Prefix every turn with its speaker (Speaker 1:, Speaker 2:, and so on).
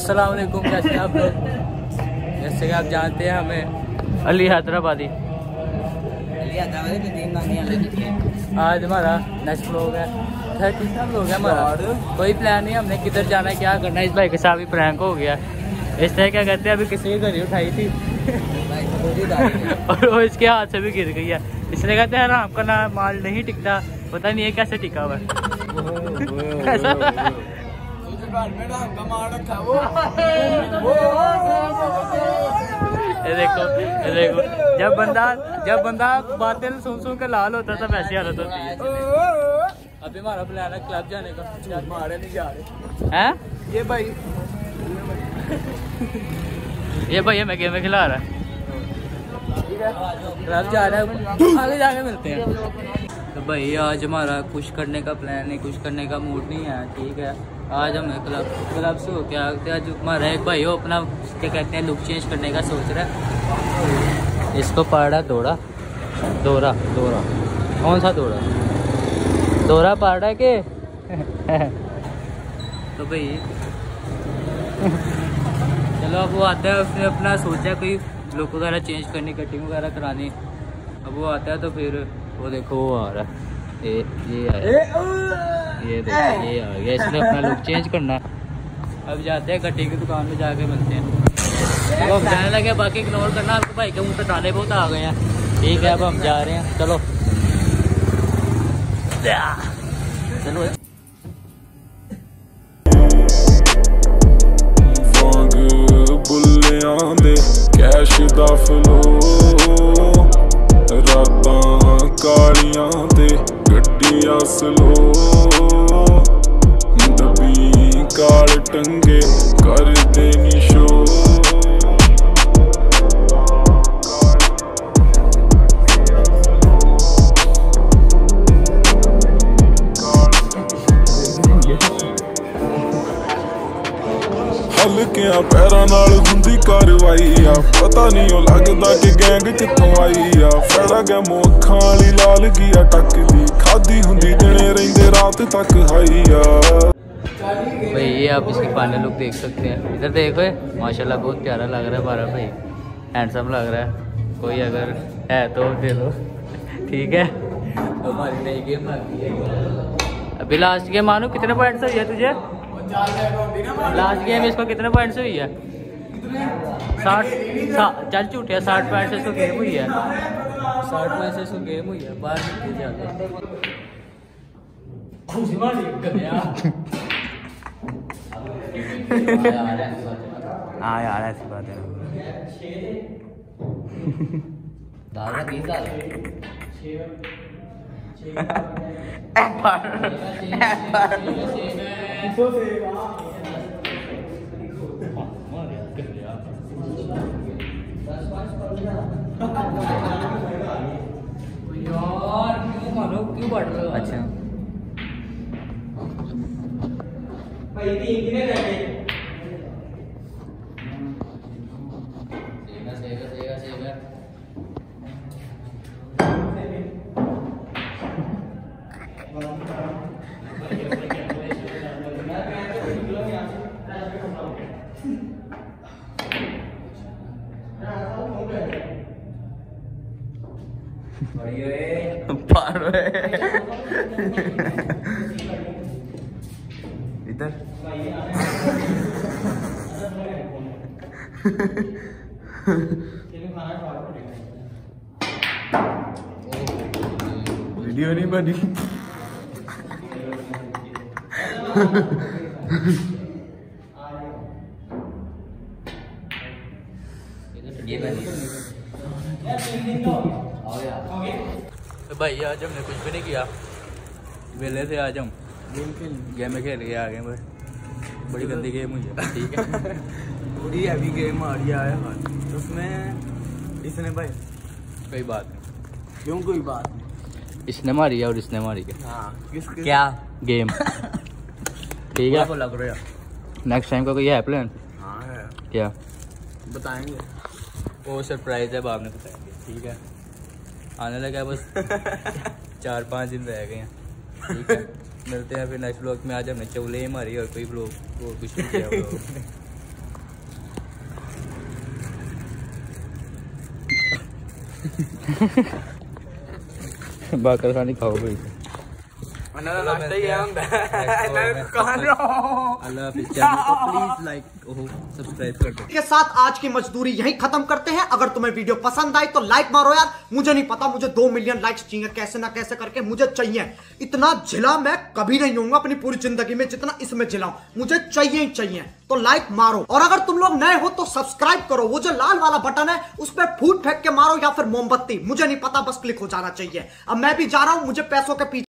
Speaker 1: अस्सलाम वालेकुम, कैसे हैं आप लोग। जैसे कि आप जानते हैं हमें अली हैदराबादी आज हमारा नेक्स्ट व्लॉग है, 30 व्लॉग है हमारा। कोई प्लान नहीं हमने किधर जाना है क्या करना है। इस भाई के साथ भी प्रैंक हो गया। इस तरह क्या कहते हैं, अभी किसी की घड़ी उठाई थी और वो इसके हाथ से भी गिर गई है। इसलिए कहते हैं ना आपका ना माल नहीं टिकता, पता नहीं है कैसे टिका हुआ ये देखो जब बंदा बातें सुन के लाल होता है तब ऐसी हालत होती है। अभी हमारा प्लान है क्लब जाने का। मारे नहीं जा रहे हैं ये भाई हमें गेम में खिला रहा है। क्लब जा रहा है, आगे जाके मिलते हैं। तो भाई आज हमारा कुछ करने का प्लान नहीं, कुछ करने का मूड नहीं है। ठीक है, आज हमें क्लब से हो क्या आज हमारा एक भाई हो अपना क्या कहते हैं लुक चेंज करने का सोच रहा है। इसको पाड़ा दौड़ा कौन सा दौड़ा पाड़ा के तो भाई चलो अब वो आता है, उसने अपना सोचा कोई लुक वगैरह चेंज करनी, कटिंग वगैरह करानी। अब वो आता है तो फिर वो देखो वो आ रहा है, ये देखो ये आ गया। इसने अपना लुक चेंज करना है। अब जाते हैं कटिंग की दुकान में, जाके मिलते हैं। अब हम जाने लगे, बाकी इग्नोर करना। आपके भाई के मुँह पे ताले बहुत आ गए हैं। ठीक है, अब हम जा रहे हैं। चलो
Speaker 2: बुल्लियां दे कैश दा फ्लो, रातां कालियां ते गड्डियां स्लो, डब्बी काल टंगे कर देनी शो। हल्कियां पैरां नाल हुंदी कारवाई आ, पता नहीं ओ लगदा कि गैंग कित्थों आई आ। फड़ा गया मोखां वाली लाल गिया टकदी, खादी हुंदी दिने रहिंदे रात तक हाई आ।
Speaker 1: भाई ये आप इसकी फाइनल लुक देख सकते हैं। इधर देखो माशाल्लाह बहुत प्यारा लग रहा है हमारा भाई, हैंडसम लग रहा है। कोई अगर है तो दे दो। ठीक है, हमारी नई गेम आ गई है। अभी लास्ट गेम मानो कितने पॉइंट से हुई है तुझे? लास्ट गेम इसको कितने पॉइंट से हुई है? 60 चल झूठे 60 पॉइंट से इसको गेम हुई है। 60 पॉइंट से इसको गेम हुई है। बाहर निकल जाते हाँ यार ऐसी बात है। क्यों बढ़ रहे हो? अच्छा इधर वीडियो नहीं बनी। तो भाई आज हमने कुछ भी नहीं किया, वेले थे। आज हम गेम में खेल के आ गए। बड़ी गंदी गेम हुई है। ठीक है बड़ी हैवी गेम आ रही है उसमें। इसने भाई कोई बात नहीं, क्यों कोई बात नहीं, इसने मारी है और इसने मारी है। हाँ किसके क्या गेम ठीक है लग रहा है। नेक्स्ट टाइम का कोई है प्लान? हाँ है। क्या बताएंगे? वो सरप्राइज है, बाद में बताएंगे। ठीक है, आने लगा बस 4-5 दिन रह गए हैं। ठीक है, मिलते हैं फिर नेक्स्ट ब्लॉग में। आज हमने चौले मारी और कोई ब्लॉग और कुछ नहीं किया। बाकर खानी खाओ भाई।
Speaker 3: नाश्ता ही है
Speaker 1: अल्लाह हाफिज़। चैनल को प्लीज लाइक सब्सक्राइब कर दो।
Speaker 4: के साथ आज की मजदूरी यहीं खत्म करते हैं। अगर तुम्हें वीडियो पसंद आई तो लाइक मारो यार। मुझे नहीं पता, मुझे 2 मिलियन लाइक्स चाहिए, कैसे ना कैसे करके मुझे चाहिए। इतना झिला मैं कभी नहीं होऊंगा अपनी पूरी जिंदगी में जितना इसमें झिलाऊं, मुझे चाहिए ही चाहिए। तो लाइक मारो, और अगर तुम लोग नए हो तो सब्सक्राइब करो। वो जो लाल वाला बटन है उस पर फूट फेंक के मारो या फिर मोमबत्ती, मुझे नहीं पता, बस क्लिक हो जाना चाहिए। अब मैं भी जा रहा हूं, मुझे पैसों के पीछे